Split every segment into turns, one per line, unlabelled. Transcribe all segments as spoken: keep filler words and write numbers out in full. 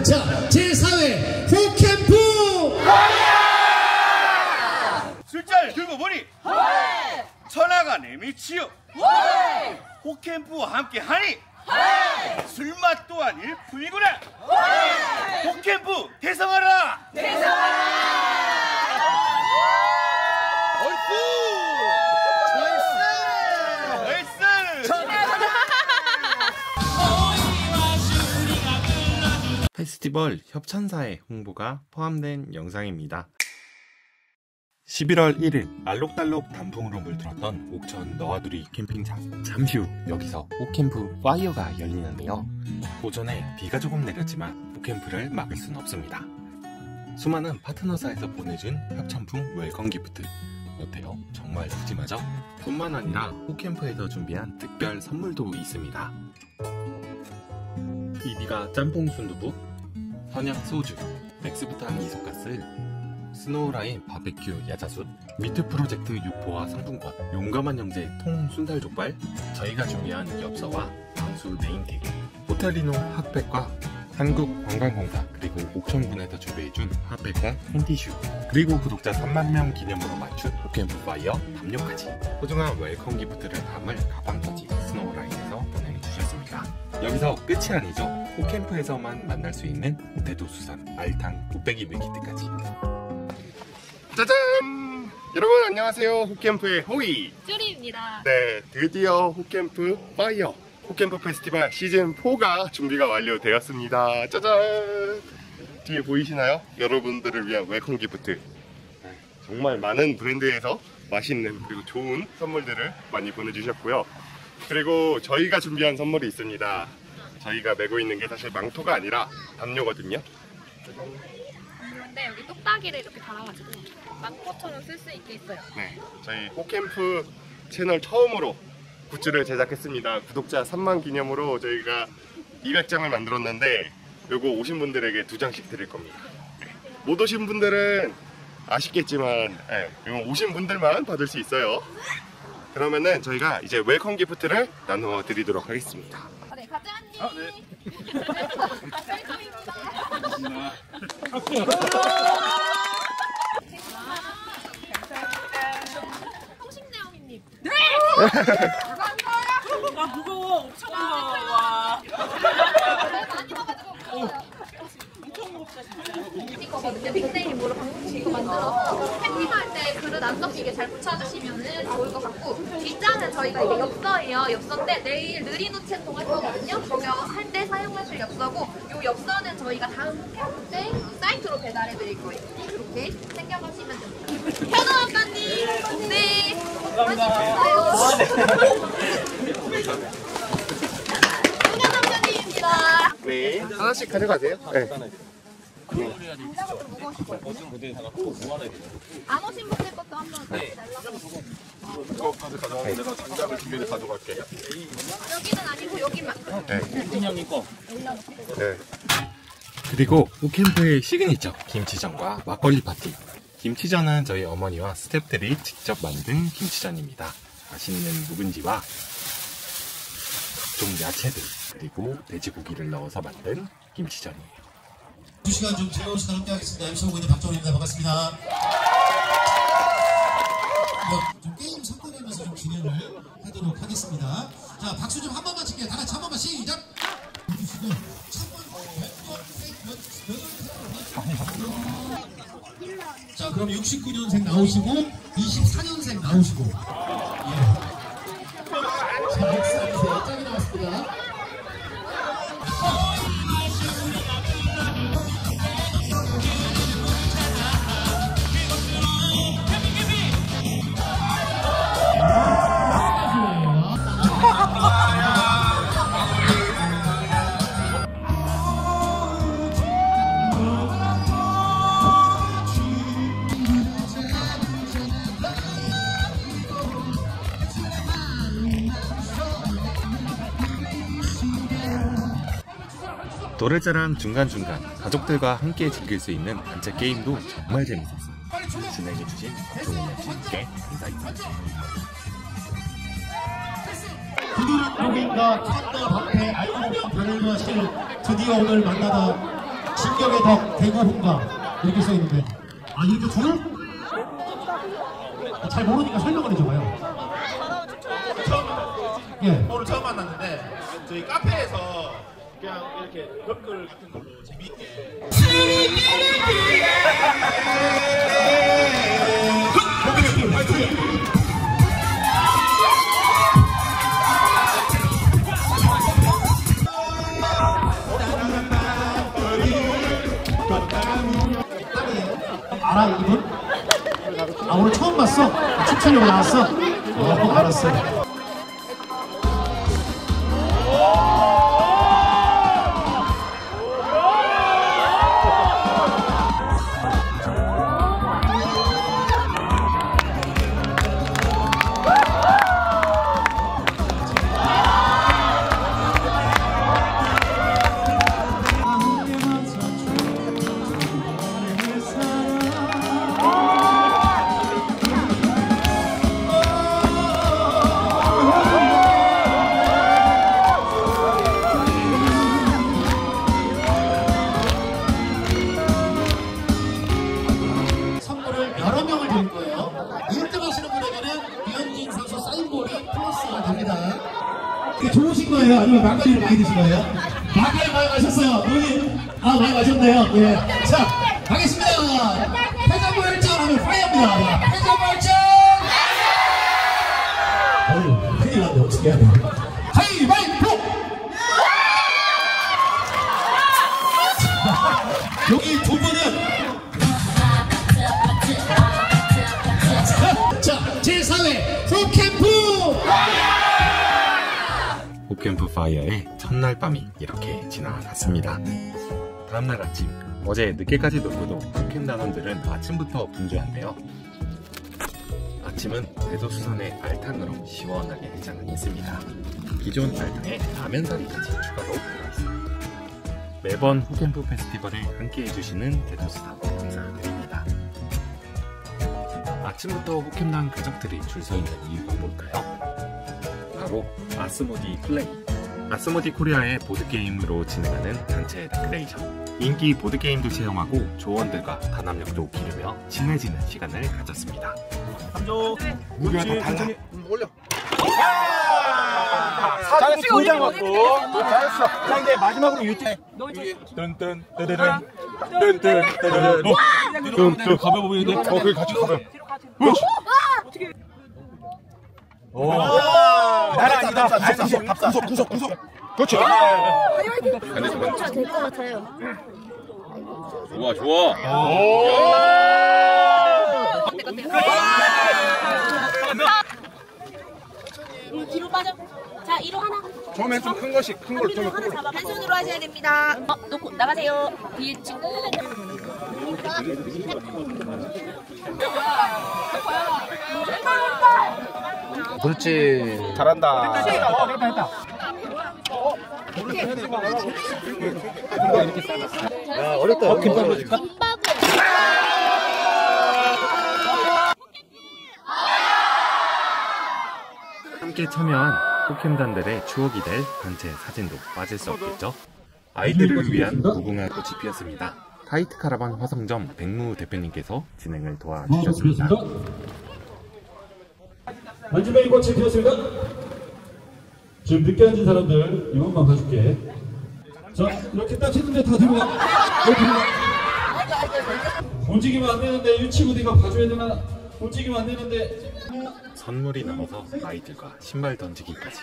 자, 제사 회 호캠프
술잔을 들고 보니 천하가 내미치요. 호캠프와 함께 하니 술맛 또한 일품이구나. 호캠프 대성하라.
페스티벌 협찬사의 홍보가 포함된 영상입니다. 십일월 일일 알록달록 단풍으로 물들었던 옥천 너와두리 캠핑장. 잠시 후 여기서 호캠프 파이어가 열리는데요. 오전에 비가 조금 내렸지만 호캠프를 막을 순 없습니다. 수많은 파트너사에서 보내준 협찬품 웰컴 기프트 어때요? 정말 푸짐하죠? 뿐만 아니라 호캠프에서 준비한 특별 선물도 있습니다. 이비가 짬뽕 순두부, 선양 소주, 맥스부탄 이소가스, 스노우라인 바베큐 야자숯, 미트 프로젝트 육포와 상품권, 용감한 형제 통 순살족발, 저희가 준비한 엽서와 방수 네임택, 호텔리노 핫팩과 한국관광공사, 그리고 옥천군에서 준비해준 핫팩과 팬티슈, 그리고 구독자 삼만 명 기념으로 맞춘 호캠프 파이어 담요까지 소중한 웰컴 기프트를 담을 가방까지 스노우라인에서 보내주셨습니다. 여기서 끝이 아니죠. 호캠프에서만 만날 수 있는 대도수산 알탕 곱빼기 밀키트까지.
짜잔! 여러분 안녕하세요. 호캠프의 호이
쭈리입니다.
네, 드디어 호캠프 파이어 호캠프 페스티벌 시즌사가 준비가 완료되었습니다. 짜잔! 뒤에 보이시나요? 여러분들을 위한 웰컴 기프트. 정말 많은 브랜드에서 맛있는 그리고 좋은 선물들을 많이 보내주셨고요. 그리고 저희가 준비한 선물이 있습니다. 저희가 메고 있는 게 사실 망토가 아니라 담요거든요.
그런데 여기 똑딱이를 이렇게 달아가지고 망토처럼 쓸 수 있게 있어요.
네, 저희 호캠프 채널 처음으로 굿즈를 제작했습니다. 구독자 삼만 기념으로 저희가 이백 장을 만들었는데 요거 오신 분들에게 두 장씩 드릴 겁니다. 네. 못 오신 분들은 아쉽겠지만 네, 이거 오신 분들만 받을 수 있어요. 그러면은 저희가 이제 웰컴 기프트를 나누어 드리도록 하겠습니다.
네, 가자님.
아, 네.
통신대왕님.
네! 아 무거워. 엄청 무거워. 와.
많이 먹어가지고
엄청 무겁다 진짜.
이거거든요. 빅네임으로 방송식 이거 만들어서 팬팅할 때 그릇 안 섞이게 잘 붙여주시면 좋을 것 같고, 뒷장은 저희가 이게 엽서예요. 엽서인데 내일 느리노채통 할 거거든요. 저거 할 때 사용하실 엽서고, 이 엽서는 저희가 다음 호캠프 때 사이트로 배달해 드릴 거예요. 이렇게 챙겨가시면 됩니다. 현우 아빠님, 네, 맛있어요. 소년 남자님입니다.
네, 하나씩 가져가세요. 네.
안 오신 분들 것도 한번 달라고.
이거 가져가. 내가 장작을 두 개를 가져갈게.
여기는 아니고 여기만.
네.
팀장님 거.
네.
그리고 호캠프의 시그니처 김치전과 막걸리 파티. 김치전은 저희 어머니와 스태프들이 직접 만든 김치전입니다. 맛있는 묵은지와 각종 야채들 그리고 돼지고기를 넣어서 만든 김치전이에요.
두 시간 좀 즐거운 시간 함께 하겠습니다. 엠씨 오고 있는 박정훈입니다. 반갑습니다. 좀 게임 섞어가면서 좀 진행을 하도록 하겠습니다. 자, 박수 좀 한 번만 칠게요. 다 같이 한 번만 시작! 자, 그럼 육십구 년생 나오시고 이십사 년생 나오시고, 예. 자, 백스 아니세요. 짝이 나왔습니다.
노래자랑 중간중간 가족들과 함께 즐길 수 있는 단체 게임도 정말 재밌었어요. 진행해주신 박종훈 씨께 감사합니다.
부드러운 고객과 캔더 방패 알고보면 변을 하실 드디어 오늘 만나다 충격의 덕 대구 홍감 이렇게 써 있는데 아 이렇게 줄을? 아, 잘 모르니까 설명을 해줘봐요. 예.
오늘 처음 만났는데 저희 카페에서 그냥 이렇게 댓글 같은 걸로 재미있게
알아 이분? 아 오늘 처음 봤어? 춤추려고 나왔어? 어 알았어. 여러 명을 드릴 거예요. 일 등 하시는 분에게는 류현진 선수 사인볼이 플러스가 됩니다. 이게 좋으신 거예요? 아니면 막걸리를 많이 드신 거예요? 막걸리 많이 마셨어요. 여기 아 많이 마셨네요. 예. 자 가겠습니다. 패자부활전 하면 파이어입니다. 패자부활전. 어휴 큰일 났네. 어떻게 해야 돼? 가위바위보. 여기 두 분은 자, 제사 회 호캠프!
호캠프 파이어의 첫날 밤이 이렇게 지나갔습니다. 다음날 아침, 어제 늦게까지 놀고도 호캠 단원들은 아침부터 분주한데요. 아침은 대도수산의 알탕으로 시원하게 해장을 했습니다. 기존 알탕에 라면사리까지 추가로 들어있습니다. 매번 호캠프 페스티벌을 함께 해주시는 대도수산 감사드립니다. 아침부터 호캠단 가족들이 줄 서 있는 이유가 뭘까요? 바로 아스모디 플레이. 아스모디 코리아의 보드게임으로 진행하는 단체 레크레이션. 인기 보드게임도 체험하고 조원들과 단합력도 기르며 친해지는 시간을 가졌습니다.
삼조
무게가 다 달라.
올려. 사진 두 장 갖고 잘했어. 자 이제 마지막으로 유튜브 뜬뜬 뜨르른 뜬뜬 뜨르른 뜬뜬 가벼워 보이는데 어 그게 같이 가벼워. 오 나라 아니다. 구석 구석 구석 그렇지.
될것 같아요.
좋아 좋아.
뒤로 빠져. 자, 이로 하나.
처음엔 좀 큰 것이 큰 걸 좀.
하나 잡아. 한 손으로 하셔야 됩니다. 어, 놓고 나가세요. 뒤에 친구.
그렇지. 잘한다. 야, 어렵다. 어, 김밥 넣어줄까?
함께 참여한 호캠단들의 추억이 될 단체 사진도 빠질 수 없겠죠. 아이들을 위한 무궁화 꽃이 피었습니다. 타이트 카라반 화성점 백무 대표님께서 진행을 도와주셨습니다.
안주뱅이 꽃이 피었습니다. 지금 늦게 앉은 사람들 이것만 봐줄게. 자 이렇게 딱 했는데 다 들어가. 이렇게 들어가. 움직이면 안 되는데 유치부 네가 봐줘야 되나? 움직이면 안 되는데.
선물이 남아서 아이들과 신발 던지기까지.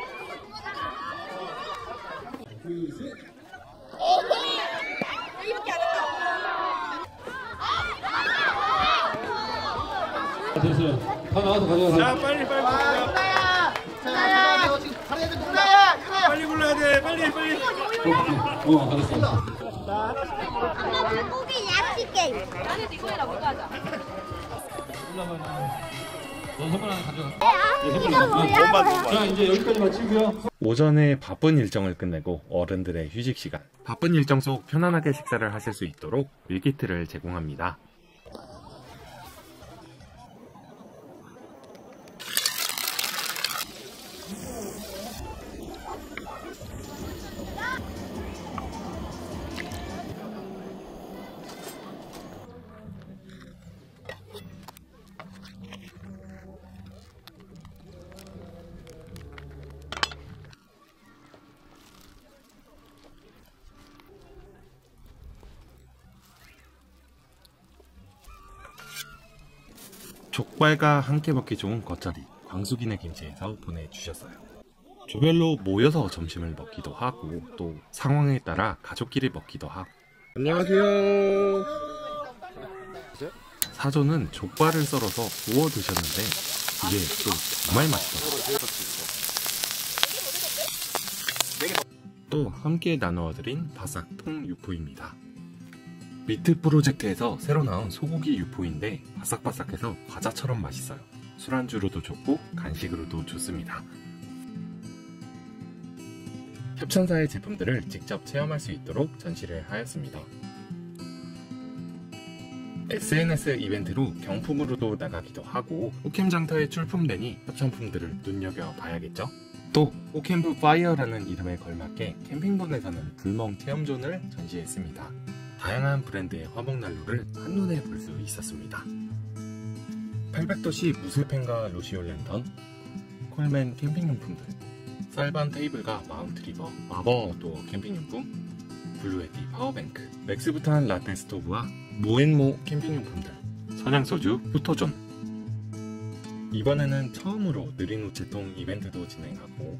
됐어요. 다 나와서 가져가세요.
자 빨리 빨리. 누나야. 누나야. 누나야. 빨리 불러야 돼. 빨리 빨리.
어 알았어.
아빠 물고기 야채 게임.
나는 이거 해라 뭘로 하자.
너 선물 하나 가져가.
이거 뭐야?
자 이제 여기까지만 찍고요.
오전에 바쁜 일정을 끝내고 어른들의 휴식 시간. 바쁜 일정 속 편안하게 식사를 하실 수 있도록 밀키트를 제공합니다. 족발과 함께 먹기 좋은 겉절이 광수기내 김치에서 보내주셨어요. 조별로 모여서 점심을 먹기도 하고 또 상황에 따라 가족끼리 먹기도 하고.
안녕하세요.
사조는 족발을 썰어서 구워 드셨는데 이게 또 정말 맛있더라고요. 또 함께 나누어드린 바삭통 유포입니다. 미트 프로젝트에서 새로 나온 소고기 유포인데 바삭바삭해서 과자처럼 맛있어요. 술안주로도 좋고 간식으로도 좋습니다. 협찬사의 제품들을 직접 체험할 수 있도록 전시를 하였습니다. 에스엔에스 이벤트로 경품으로도 나가기도 하고 호캠장터에 출품되니 협찬품들을 눈여겨봐야겠죠? 또 호캠프 파이어라는 이름에 걸맞게 캠핑본에서는 불멍 체험존을 전시했습니다. 다양한 브랜드의 화목난로를 한눈에 볼 수 있었습니다. 팔백 도씨 무쇠펜과 루시올 랜턴, 콜맨 캠핑용품들, 쌀반 테이블과 마운트 리버, 마버 도어 캠핑용품, 블루에티 파워뱅크, 맥스부탄 라떼 스토브와 모앤모 캠핑용품들, 선양소주 후토존. 이번에는 처음으로 느린 우체통 이벤트도 진행하고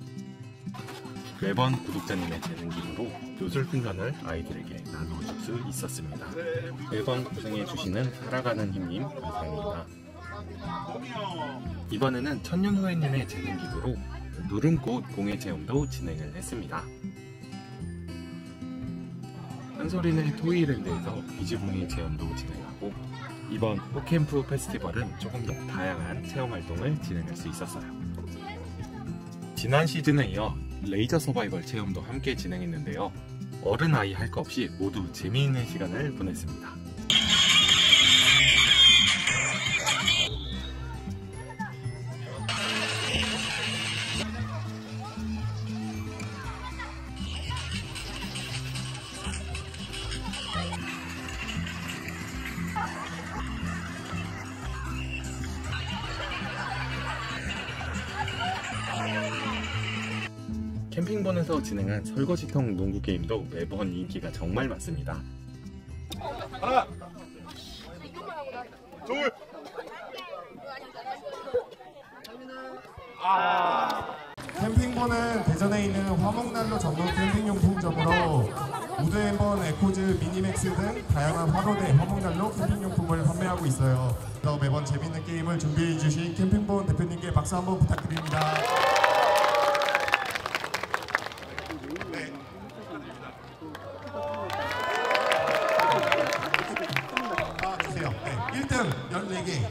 매번 구독자님의 재능기부로 요술풍선을 아이들에게 나누어줄 수 있었습니다. 매번 고생해주시는 살아가는 힘님 감사합니다. 이번에는 천년 후회님의 재능기부로 누름꽃 공예체험도 진행을 했습니다. 한솔이네 토이랜드에서 비즈봉이 체험도 진행하고 이번 호캠프 페스티벌은 조금 더 다양한 체험활동을 진행할 수 있었어요. 지난 시즌에 이어 레이저 서바이벌 체험도 함께 진행했는데요. 어른 아이 할 거 없이 모두 재미있는 시간을 보냈습니다. 캠핑본에서 진행한 설거지통 농구 게임도 매번 인기가 정말 많습니다.
하나, 둘, 아.
캠핑본은 대전에 있는 화목난로 전문 캠핑용품점으로 우드앤번, 에코즈, 미니맥스 등 다양한 화로대 화목난로 캠핑용품을 판매하고 있어요. 그래서 매번 재밌는 게임을 준비해주신 캠핑본 대표님께 박수 한번 부탁드립니다. 일 등 열네 개.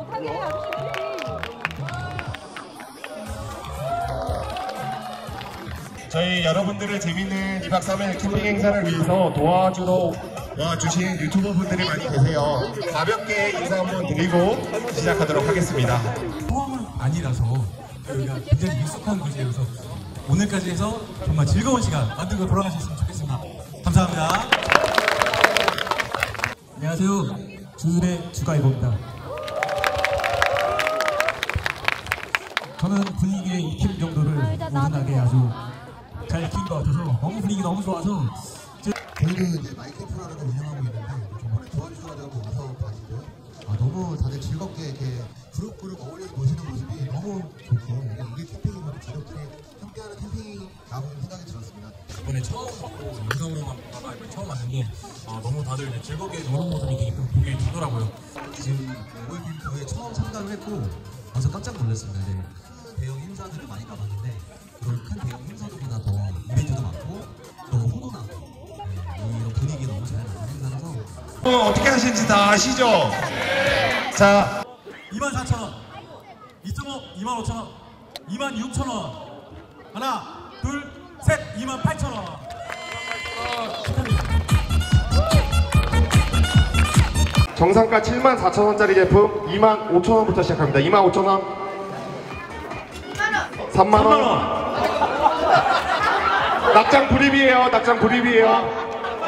저희 여러분들을 재밌는 이박 삼일 캠핑 행사를 위해서 도와주러 와주신 유튜버 분들이 많이 계세요. 가볍게 인사 한번 드리고 시작하도록 하겠습니다.
처음은 아니라서 여기가 굉장히 익숙한 곳이어서 오늘까지 해서 정말 즐거운 시간 만들고 돌아가셨으면 좋겠습니다. 감사합니다. 안녕하세요. 주술의 주가이버입니다. 저는 분위기의 익힘 정도를 우연하게 아주 잘 익힌 것 같아서 너무 분위기 너무 좋아서
저희는 이제 마이크프라를 운영하고 있는데 정말 도와주셔가지고 와서 봐주고요. 아, 너무 다들 즐겁게 이렇게 그룹그룹 어울려 노시는 모습이 너무 좋고 이게 캠핑이면 가족들이 함께하는 캠핑이라고 생각이 들었습니다.
이번에 처음 왔고 영상으로만 보다가 이번에 처음 왔는데 아, 너무 다들 이제 즐겁게 노는 모습이 되게 보기 좋더라고요.
지금 월캠프에 처음 참가를 했고 와서 깜짝 놀랐습니다. 이제 큰 대형 행사들을 많이 가봤는데 그런 큰 대형 행사들보다 더 이벤트도 많고 또 훈훈하고 네, 이런 분위기 너무 잘 맞는 행사라서
어, 어떻게 하시는지 다 아시죠? 자,
이만 사천 원, 이 점 오, 이만 오천 원, 이만 육천 원, 하나, 둘, 셋, 이만 팔천 원.
정상가 칠만 사천 원짜리 제품 이만 오천 원부터 시작합니다. 이만 오천 원, 삼만 원. 낙장 불입이에요. 낙장 불입이에요.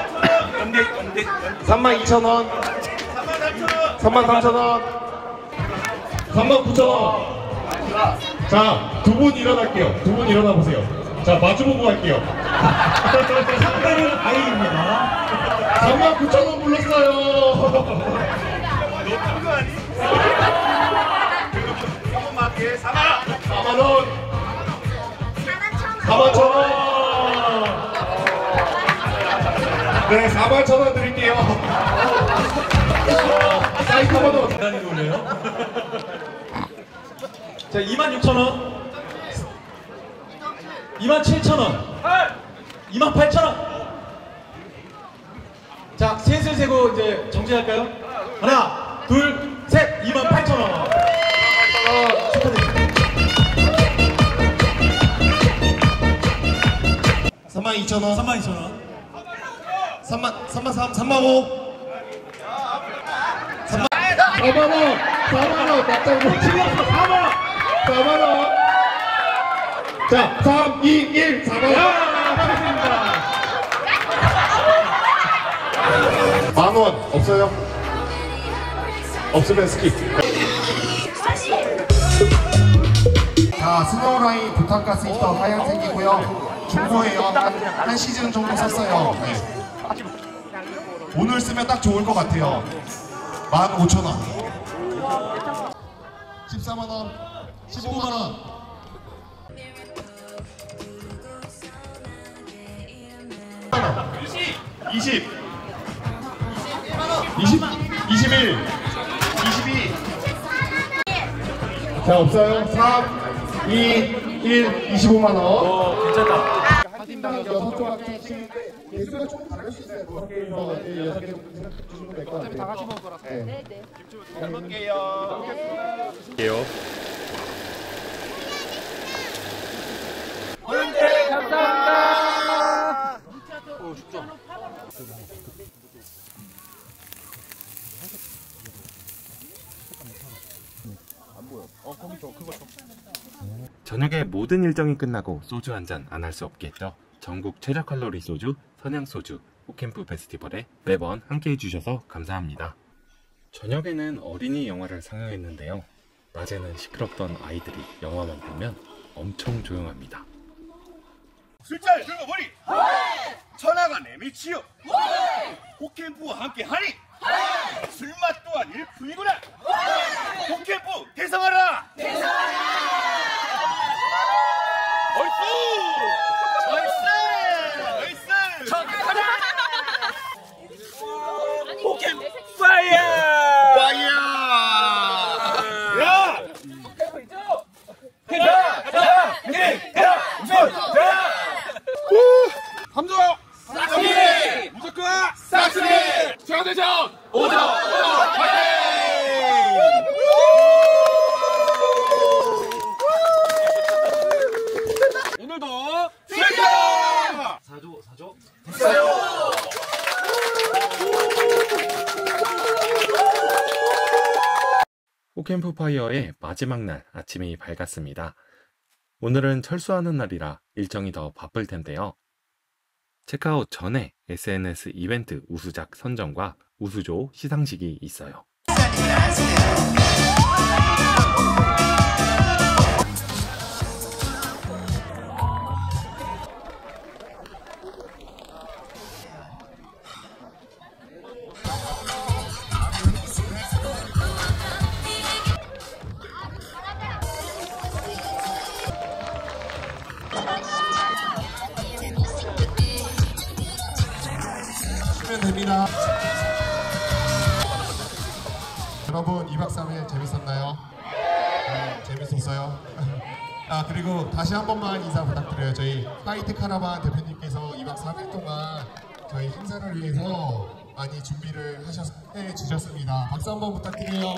삼만 이천 원, 삼만 삼천 원, 삼만 구천 원. 자, 두 분 일어날게요. 두 분 일어나 보세요. 자, 마주보고 갈게요. 상대는 아이입니다. 삼만 구천 원 불렀어요.
너 큰 거 아니?
예, 사만 원. 사만 원. 사만 천 원. 네, 사만 천 원 드릴게요. 어, 사이트 번호.
대단히 놀래요. 자, 이만 육천 원. 이만 칠천 원. 이만 팔천 원. 자, 셋을 세고 이제 정지할까요? 하나, 둘, 셋. 이만 팔천 원. 어, 축하드립니다.
삼만 이천 원.
삼만 이천 원.
삼만, 삼만 삼, 삼만 오. 삼만, 사만 원. 사만 원. 맞다고.
틀렸어. 사만 원.
사만 원. 자, 삼, 이, 일, 사만 원.
만 원 없어요? 없으면 스킵.
자, 스노우라인 부탄가스 히터 하얀색이고요. 중고예요. 한, 한 시즌 정도 썼어요. 네. 오늘 쓰면 딱 좋을 것 같아요. 만 오천 원. 십사만 원. 십오만 원.
이십. 이십. 이십일. 이십이. 자, 없어요? 삼, 이, 일, 이십오만 원.
어, 괜찮다.
여섯 조각 주시는데 개수가 조금 다를 수 있어요. 여섯 개에서 여섯 개 정도 주시면 될 것 같아요. 다 같이 먹을 거라서. 네.
잘 먹을게요. 게요.
네, 감사합니다.
오, 죽죠.
저녁에 모든 일정이 끝나고 소주 한 잔 안 할 수 없겠죠. 전국 최저 칼로리 소주, 선양 소주, 호캠프 페스티벌에 매번 함께 해주셔서 감사합니다. 저녁에는 어린이 영화를 상영했는데요. 낮에는 시끄럽던 아이들이 영화만 보면 엄청 조용합니다.
술잔 들고 보니 천하가 내미치요. 호캠프와 함께하니 술맛 또한 일품이구나. 호캠프 대성하라.
호캠프파이어의 마지막 날 아침이 밝았습니다. 오늘은 철수하는 날이라 일정이 더 바쁠 텐데요. 체크아웃 전에 에스엔에스 이벤트 우수작 선정과 우수조 시상식이 있어요.
됩니다. 여러분 이박 삼일 재밌었나요? 네, 재밌었어요. 아 그리고 다시 한 번만 인사 부탁드려요. 저희 화이트 카라반 대표님께서 이박 삼일 동안 저희 행사를 위해서 많이 준비를 하셨, 해 주셨습니다. 박수 한번 부탁드려요.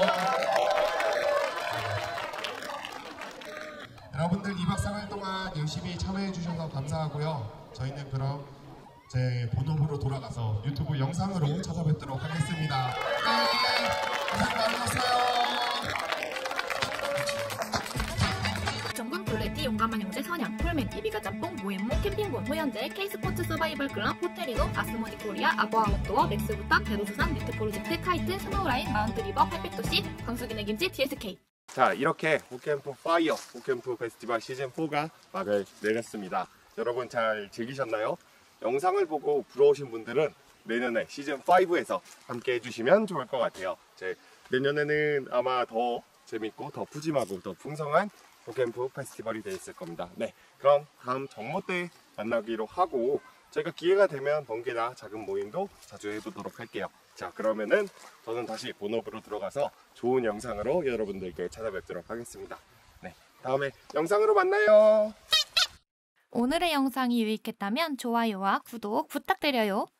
여러분들 이박 삼일 동안 열심히 참여해 주셔서 감사하고요. 저희는 그럼 제 본업으로 돌아가서 유튜브 영상으로 찾아뵙도록 하겠습니다. 네, 고생 많으셨어요.
전국 둘레띠 용감한 형제 선양, 폴맨, 이비가 짬뽕, 모엠모, 캠핑본, 호연제, K스포츠 서바이벌 클럽, 호텔이노, 아스모디 코리아, 아보아 아웃도어, 맥스부탁, 대로수산, 뮤트 프로젝트, 카이트, 스노우라인, 마운트 리버, 팔백도시, 광수기내 김치, 티에스케이.
자, 이렇게 호캠프 파이어, 호캠프 페스티벌 시즌 사가 막을 내렸습니다. 여러분 잘 즐기셨나요? 영상을 보고 부러우신 분들은 내년에 시즌 오에서 함께 해주시면 좋을 것 같아요. 제 내년에는 아마 더 재밌고 더 푸짐하고 더 풍성한 호캠프 페스티벌이 되어 있을 겁니다. 네, 그럼 다음 정모 때 만나기로 하고 제가 기회가 되면 번개나 작은 모임도 자주 해보도록 할게요. 자, 그러면은 저는 다시 본업으로 들어가서 좋은 영상으로 여러분들께 찾아뵙도록 하겠습니다. 네, 다음에 영상으로 만나요.
오늘의 영상이 유익했다면 좋아요와 구독 부탁드려요.